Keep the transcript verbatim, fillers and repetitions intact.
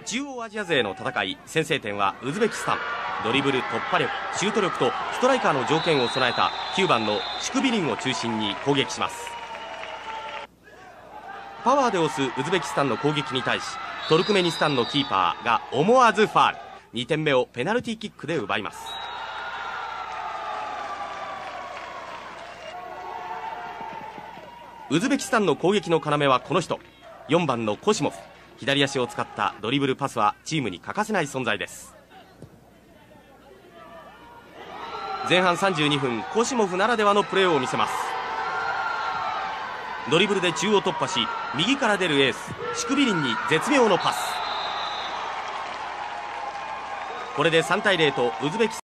中央アジア勢の戦い、先制点はウズベキスタン。ドリブル、突破力、シュート力とストライカーの条件を備えたきゅうばんのシュクビリンを中心に攻撃します。パワーで押すウズベキスタンの攻撃に対し、トルクメニスタンのキーパーが思わずファール。にてんめをペナルティーキックで奪います。ウズベキスタンの攻撃の要はこの人、よんばんのコシモフ。左足を使ったドリブルパスはチームに欠かせない存在です。前半さんじゅうにふん、コシモフならではのプレーを見せます。ドリブルで中央突破し、右から出るエースシュクビリンに絶妙のパス。これでさんたいゼロとウズベキスタン